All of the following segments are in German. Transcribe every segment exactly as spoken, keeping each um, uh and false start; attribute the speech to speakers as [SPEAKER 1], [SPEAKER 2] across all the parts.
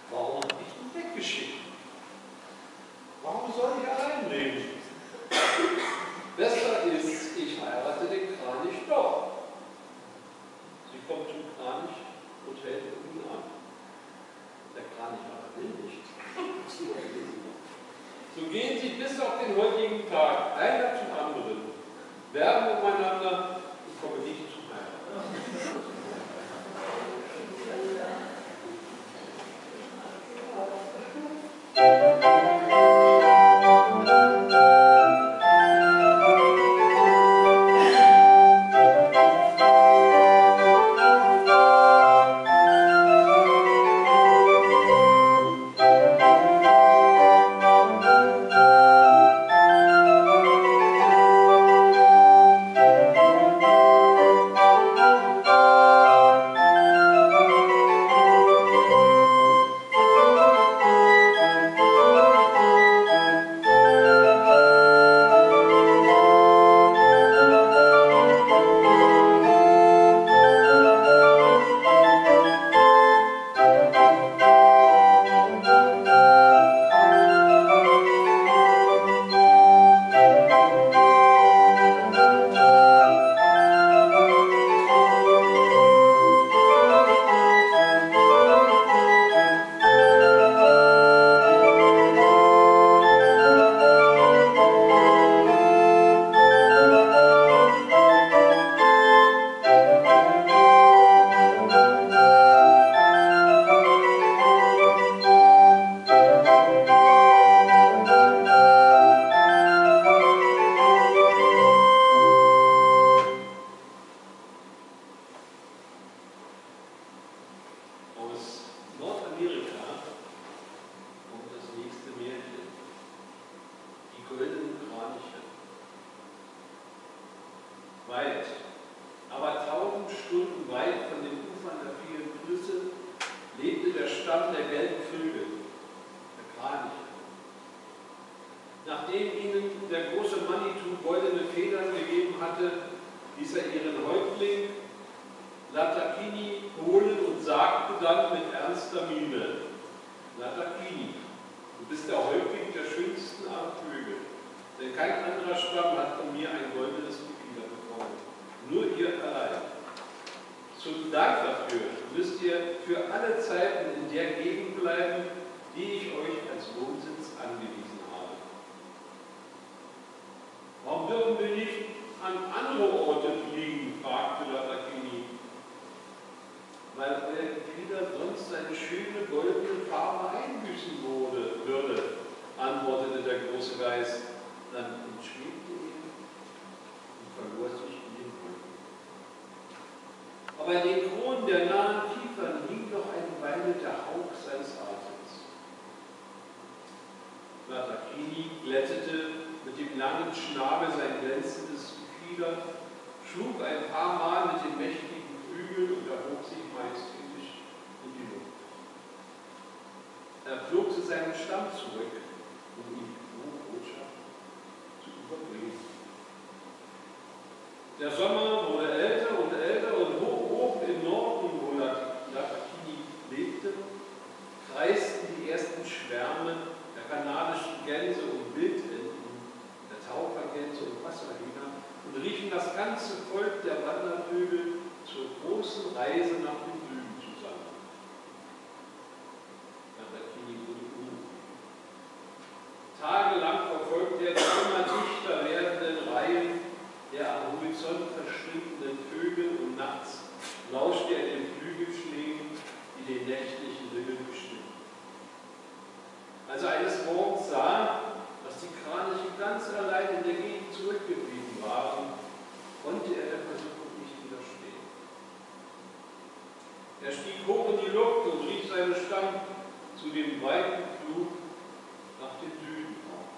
[SPEAKER 1] Warum habe ich ihn weggeschickt? Warum soll ich allein leben? Besser ist, ich heirate den Kranich doch. Sie kommt zum Kranich und hält ihn an. Der Kranich aber will nicht. So gehen sie bis auf den heutigen Tag, einer zum anderen, werben umeinander und kommen nicht zum Heiraten. Weit, aber tausend Stunden weit von den Ufern der vielen Flüsse lebte der Stamm der gelben Vögel, der Kraniche. Nachdem ihnen der große Manitou goldene Federn gegeben hatte, ließ er ihren Häuptling Latakini holen und sagte dann mit ernster Miene: Latakini, du bist der Häuptling der schönsten aller Vögel, denn kein anderer Stamm hat von mir ein goldenes Gefieder bekommen, nur ihr allein. Zum Dank dafür müsst ihr für alle Zeiten in der Gegend bleiben, die ich euch als Wohnsitz angewiesen habe. Warum dürfen wir nicht an andere Orte fliegen? Fragte Latakini. Weil euer Gefieder sonst seine schöne goldene Farbe einbüßen würde, würde, antwortete der große Geist. Dann entschwebte er und verlor sich in den Wolken. Aber in den Kronen der nahen Kiefern hing noch eine Weile der Hauch seines Atems. Latakini glättete mit dem langen Schnabel sein glänzendes Gefieder, schlug ein paar Mal mit den mächtigen Flügeln und erhob sich majestätisch in die Luft. Er flog zu seinem Stamm zurück, um ihm die frohe Botschaft zu überbringen. Der Sommer wurde älter und älter und hoch oben im Norden, wo Latakini lebte, kreisten die ersten Schwärme der kanadischen Gänse und Wildenten, der Tauchergänse und Wasserhühner und riefen das ganze Volk der Wandervögel zur großen Reise nach dem Süden zusammen. Latakini wurde unruhig. Tagelang verfolgte er die immer dichter werdenden Reihen der am Horizont verschwindenden Vögel und nachts lauschte er den Flügelschlägen, die den nächtlichen Himmel bestimmen. Als er eines Morgens sah, dass die Kraniche ganz allein in der Gegend zurückgeblieben waren, konnte er der Versuchung nicht widerstehen. Er stieg hoch in die Luft und rief seinen Stamm zu dem weiten Flug nach dem Süden auf.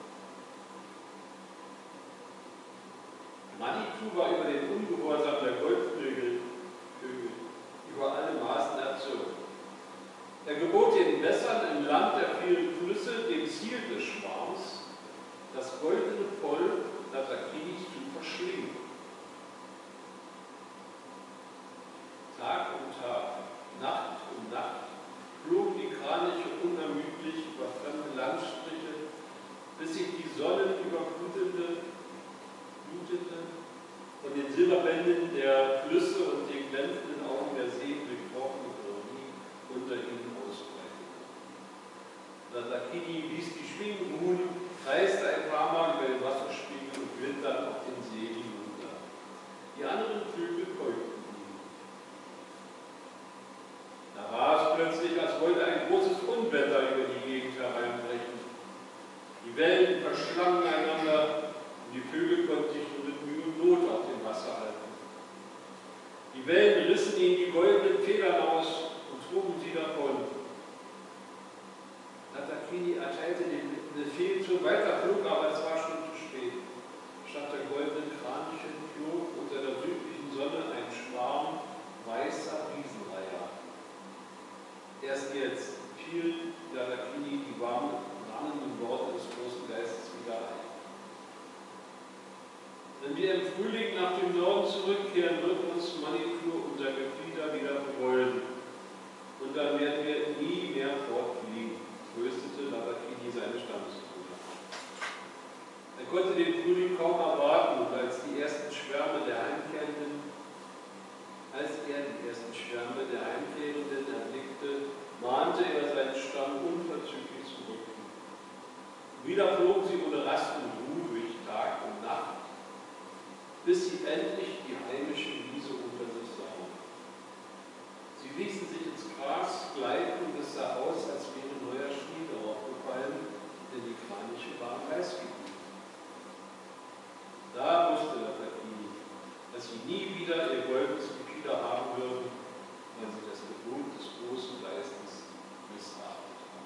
[SPEAKER 1] Manitou war über den Ungehorsam der Goldvögel über alle Maßen erzogen. Er gebot den Wässern im Land der vielen Flüsse, dem Ziel des Schwarms, das goldene Volk Latakinis zu verschlingen. Tag um Tag, Nacht um Nacht flogen die Kraniche Latacchini ließ die Schwingen ruhen, kreiste ein paar Mal über den Wasserspiegel und glitt dann auf den See hinunter. Die anderen Vögel folgten ihm. Da war es plötzlich, als wollte ein großes Unwetter über die Gegend hereinbrechen. Die Wellen verschlangen einander und die Vögel konnten sich nur mit Mühe und Not auf dem Wasser halten. Die Wellen rissen ihnen die goldenen Federn aus und trugen sie davon. Latacchini erteilte den Befehl zum Weiterflug, aber es war schon zu spät. Statt der goldenen Kraniche flog unter der südlichen Sonne ein Schwarm weißer Riesenreiher. Erst jetzt fiel Latacchini die warmen, warnenden Worte des großen Geistes wieder ein. Wenn wir im Frühling nach dem Norden zurückkehren, wird uns Manitou unser Gefieder wieder vergolden. Und dann werden wir nie mehr fortfliegen, tröstete Latacchini seine Stammesbrüder. Er konnte den Frühling kaum erwarten, und als die ersten Schwärme der Heimkehrenden, als er die ersten Schwärme der Heimkehrenden erblickte, mahnte er seinen Stamm unverzüglich zurück. Wieder flogen sie ohne Rast und Ruhe durch Tag und Nacht, bis sie endlich die heimische Wiese unter sich sahen. Sie ließen sich ins Gras gleiten und es sah aus, als wäre neuer Schnee darauf gefallen, denn die Kraniche waren weiß geworden. Da wusste Latacchini, dass sie nie wieder ihr goldenes Gefieder haben würden, weil sie das Gebot des großen Geistes missachtet haben.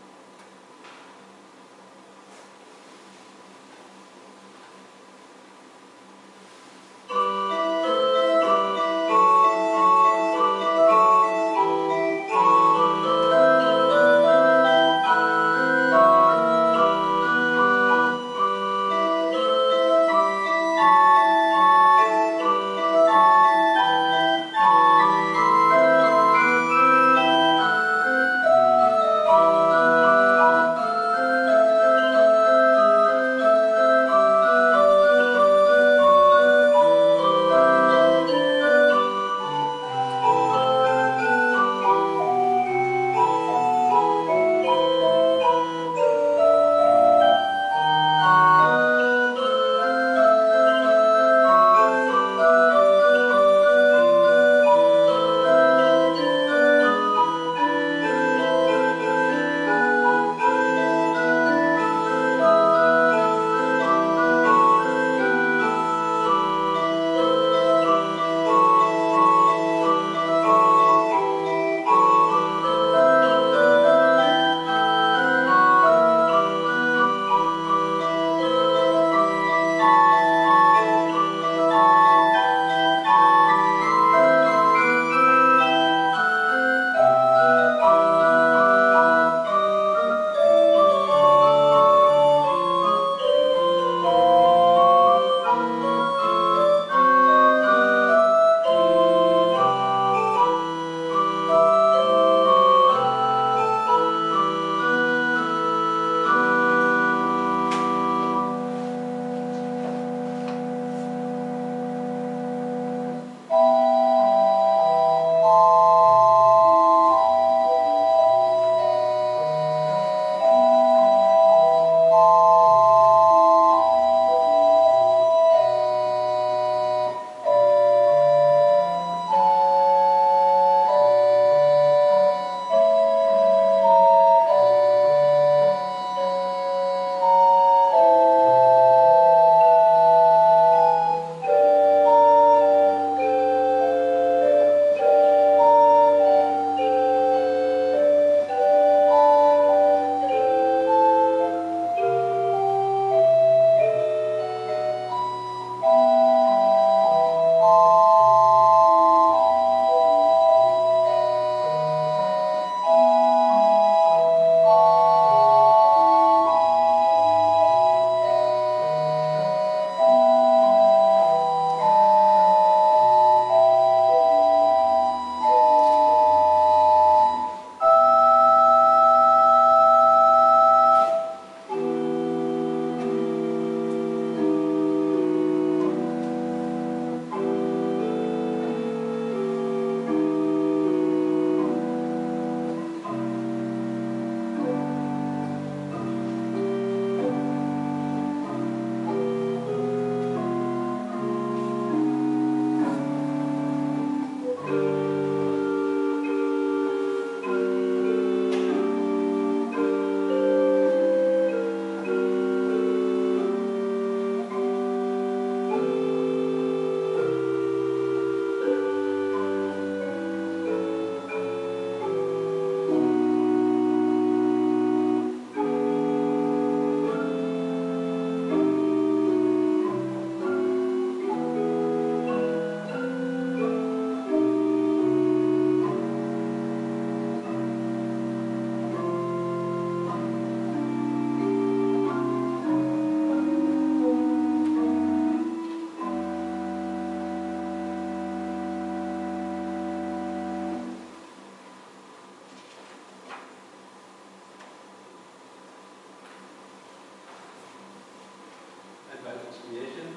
[SPEAKER 1] Märchen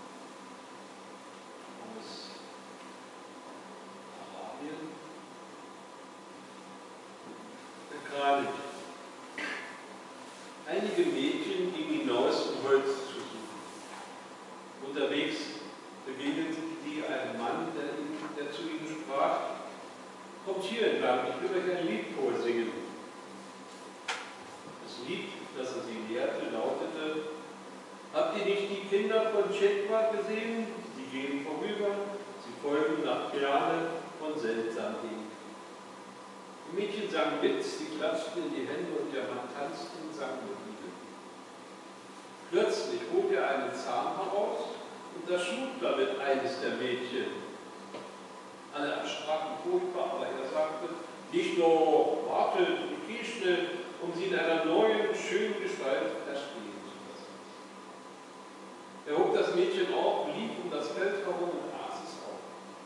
[SPEAKER 1] aus Arabien. Der Kranich. Einige Mädchen gingen hinaus, um Holz zu suchen. Unterwegs begegneten die einem Mann, der, ihnen, der zu ihnen sprach: Kommt hier entlang, ich will euch ein Lied vorsingen. Das Lied, das er sie lehrte, lautete: Habt ihr nicht die Kinder von Chetwa gesehen? Sie gehen vorüber, sie folgen nach Piane von seltsam Dingen. Die Mädchen sangen mit, sie klatschten in die Hände und der Mann tanzte und sang mit ihnen. Plötzlich hob er einen Zahn heraus und erschlug damit eines der Mädchen. Alle erschraken furchtbar, aber er sagte: Nicht nur, wartet und geh schnell, um sie in einer neuen, schönen Gestalt erstehen zu lassen. Er hob das Mädchen auf, lief um das Feld herum und aß es auf.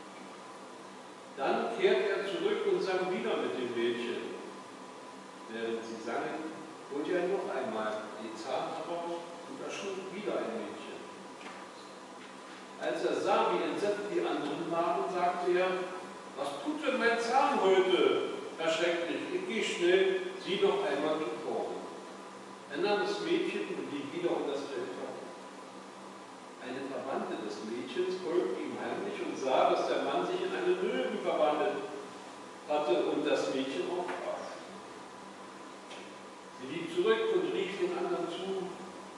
[SPEAKER 1] Dann kehrte er zurück und sang wieder mit dem Mädchen. Während sie sangen, holte er noch einmal den Zahn heraus und erschlug wieder ein Mädchen. Als er sah, wie entsetzt die anderen waren, sagte er: Was tut denn mein Zahn heute? Erschrecklich, ich gehe schnell, sieh noch einmal zuvor. Er nahm das Mädchen und lief wieder um das Feld herum. Eine Verwandte des Mädchens folgte ihm heimlich und sah, dass der Mann sich in einen Löwen verwandelt hatte und das Mädchen aufbrach. Sie lief zurück und rief den anderen zu: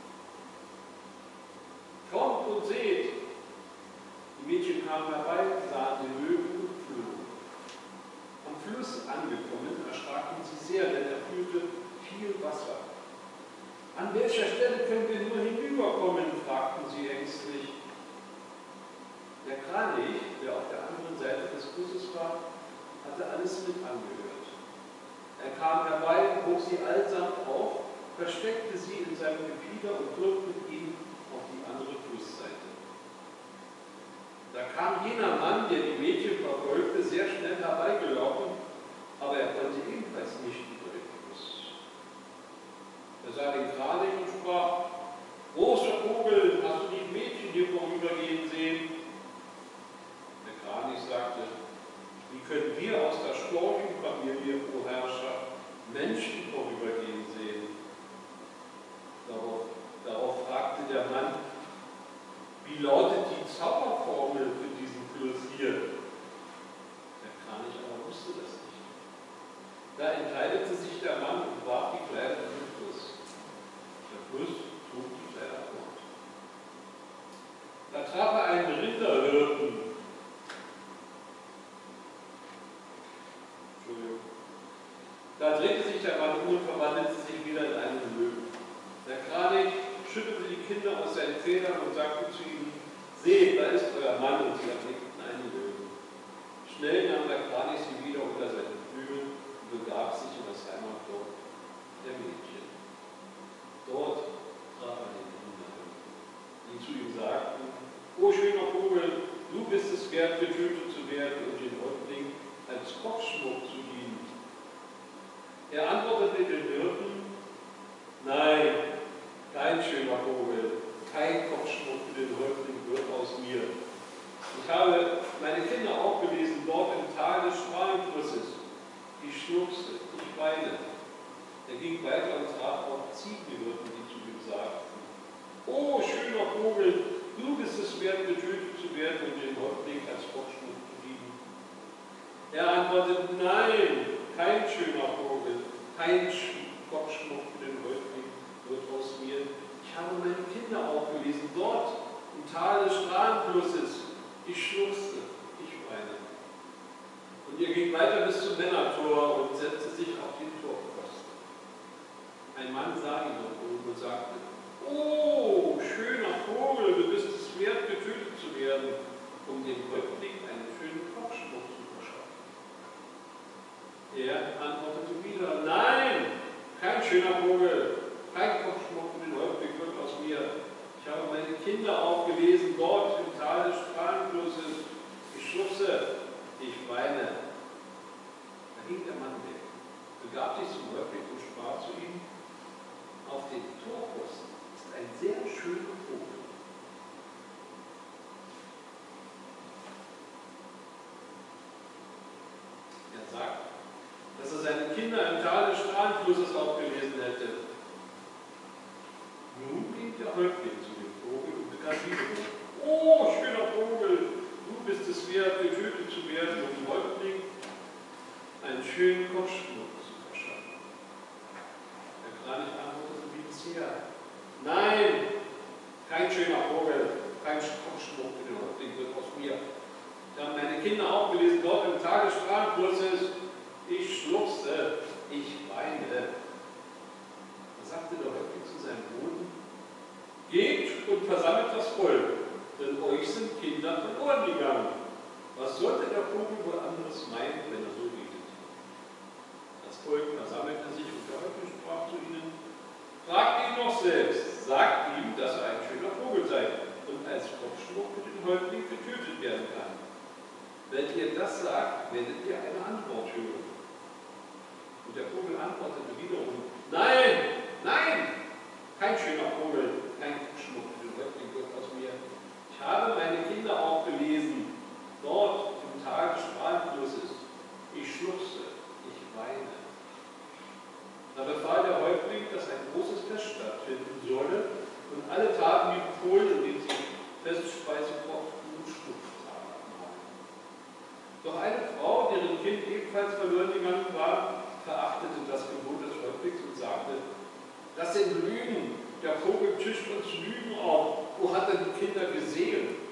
[SPEAKER 1] Kommt und seht! Die Mädchen kamen herbei, sahen den Löwen und flohen. Am Fluss angekommen, erschraken sie sehr, denn er fühlte viel Wasser. An welcher Stelle können wir nur hinüberkommen? Fragten sie ängstlich. Der Kranich, der auf der anderen Seite des Flusses war, hatte alles mit angehört. Er kam herbei, hob sie allsamt auf, versteckte sie in seinem Gefieder und flog mit ihm auf die andere Flussseite. Da kam jener Mann, der die Mädchen verfolgte, sehr schnell herbeigelaufen, aber er konnte ebenfalls nicht über den Fluss. Er sah den Kranich und sprach: Großer Vogel, hast du die Mädchen hier vorübergehen sehen? Der Kranich sagte: Wie können wir aus der Storchenfamilie, o Herrscher, Menschen vorübergehen sehen? Darauf, darauf fragte der Mann: Wie lautet die Zauberformel für diesen Fluss hier? Der Kranich aber wusste das nicht. Da entkleidete sich der Mann und warf die Kleider in den Fluss. Der Fluss trug die Kleider fort. Da traf er einen Rinderhirten. Entschuldigung. Da drehte sich der Mann um und verwandelte sich wieder in einen Löwen. Der Kranich schüttelte die Kinder aus seinen Federn und sagte zu ihnen: Seht, da ist euer Mann, und sie erblickten einen Löwen. Schnell nahm der Kranich sie wieder unter seine Flügel und begab sich in das Heimatdorf der Mädchen. Dort traf er den Rinderhirten, die zu ihm sagten: O schöner Vogel, du bist es wert, getötet zu werden und den Häuptling als Kopfschmuck zu dienen. Er antwortete den Hirten: Nein, kein schöner Vogel, kein Kopfschmuck für den Häuptling wird aus mir. Ich habe meine Kinder aufgelesen dort im Tal des Strahlenflusses. Ich schluchzte, ich weine. Er ging weiter und traf auf Ziegenhirten, die zu ihm sagten: O schöner Vogel, du bist es wert, getötet zu werden und den Häuptling als Kopfschmuck zu dienen. Er antwortete: Nein, kein schöner Vogel, kein Kopfschmuck für den Häuptling wird aus mir. Ich habe meine Kinder aufgelesen, dort im Tal des Strahlenflusses. Ich schluchzte, ich weine. Und er ging weiter bis zum Männertor und setzte sich auf den Torpfosten. Ein Mann sah ihn dort oben und sagte: Oh, schöner Vogel, du bist es wert, getötet zu werden, um dem Häuptling einen schönen Kopfschmuck zu verschaffen. Er antwortete wieder: Nein, kein schöner Vogel, kein Kopfschmuck für den Häuptling wird aus mir. Ich habe meine Kinder aufgelesen dort im Tal des Strahlenflusses. Ich schluchze, ich weine. Da ging der Mann weg, begab sich zum Häuptling und sprach zu ihm: Auf dem Torpfosten ist ein sehr schöner Vogel. Kinder im Tal des Strahlenflusses aufgelesen hätte. Nun ging der Häuptling zu dem Vogel und begann wieder. Oh, schöner Vogel, du bist es wert, getötet zu werden, um dem Häuptling einen schönen Kopfschmuck zu verschaffen. Der Kranich antwortete wie bisher. Nein, kein schöner Vogel, kein Kopfschmuck für den Häuptling wird aus mir. Ich habe meine Kinder auch gelesen, dort im Tal des Strahlenflusses. Ich schluchzte, ich weine. Da sagte der Häuptling zu seinem Boden: Geht und versammelt das Volk, denn euch sind Kinder verloren gegangen. Was sollte der Vogel wohl anderes meinen, wenn er so redet? Das Volk versammelte sich und der Häuptling sprach zu ihnen: Fragt ihn doch selbst, sagt ihm, dass er ein schöner Vogel sei und als Kopfschmuck für den Häuptling getötet werden kann. Wenn ihr das sagt, werdet ihr eine Antwort hören. Und der Vogel antwortete wiederum: Nein, nein, kein schöner Vogel, kein Kopfschmuck für den Häuptling wird aus mir. Ich habe meine Kinder auch gelesen, dort im Tal des Strahlenflusses. Ich schluchze, ich weine. Da befahl der Häuptling, dass ein großes Fest stattfinden solle, und alle taten wie befohlen, indem sie Festspeise kochten und Schmuck tragen. Doch eine Frau, deren Kind ebenfalls verloren gegangen war, verachtete das Gebot des Häuptlings und sagte: Das sind Lügen, der Vogel tischt uns Lügen auf. Wo hat er die Kinder gesehen?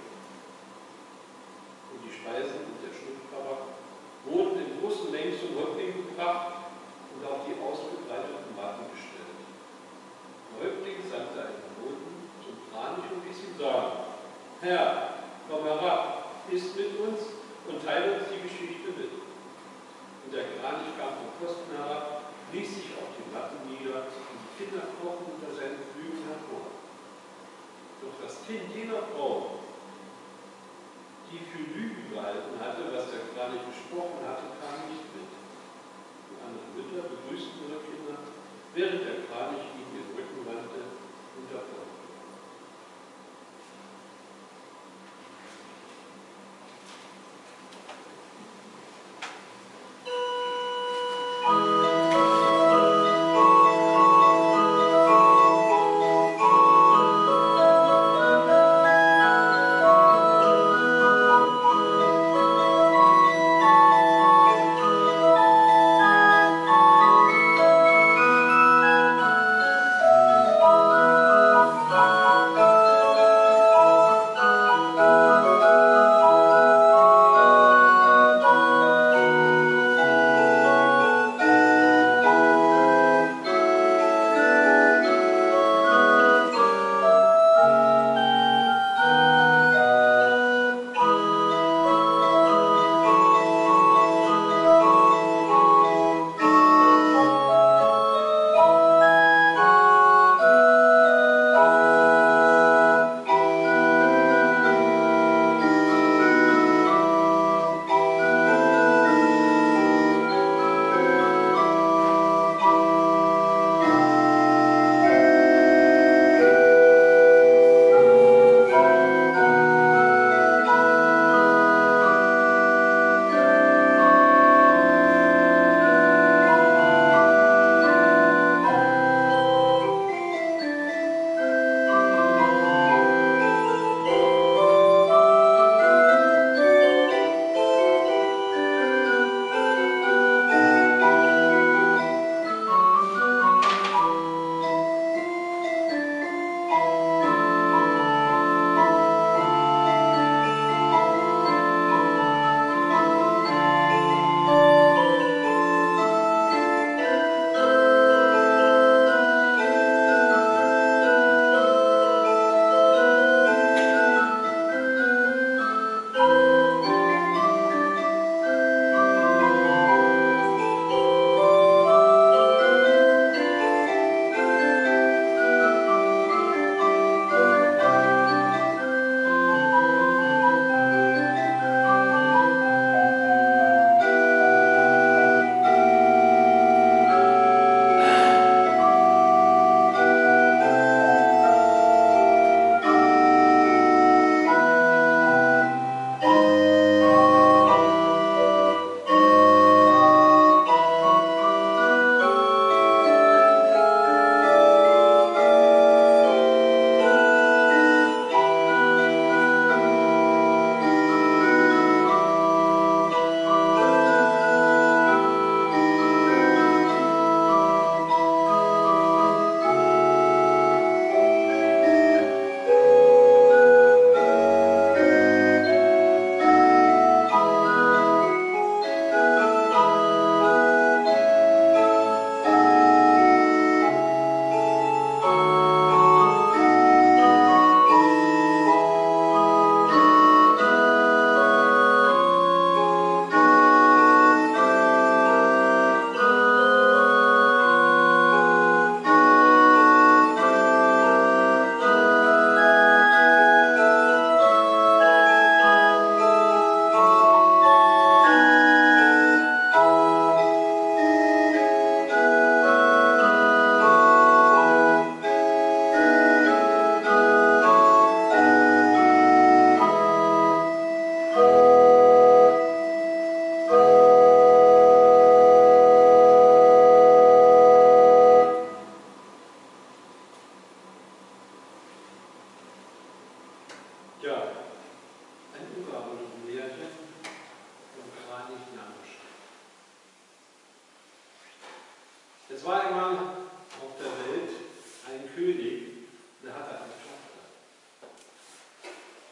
[SPEAKER 1] Und die Speisen und der Schmucktabak wurden in großen Mengen zum Häuptling gebracht und auf die ausgebreiteten Matten gestellt. Der Häuptling sandte einen Boten zum Kranich und ließ ihm sagen: Herr, komm herab, iss mit uns und teile uns die Geschichte mit. Und der Kranich kam vom Pfosten herab, ließ sich auf die Matten nieder und die Kinder krochen unter seinen Flügeln hervor. Doch das Kind jener Frau, die für Lügen gehalten hatte, was der Kranich gesprochen hatte, kam nicht mit. Die anderen Mütter begrüßten ihre Kinder, während der Kranich ihnen den Rücken wandte und davon.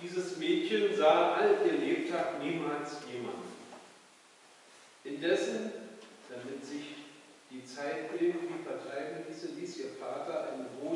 [SPEAKER 1] dieses Mädchen sah all ihr Lebtag niemals jemanden. Indessen, damit sich die Zeit irgendwie vertreiben ließe, ließ ihr Vater einen großen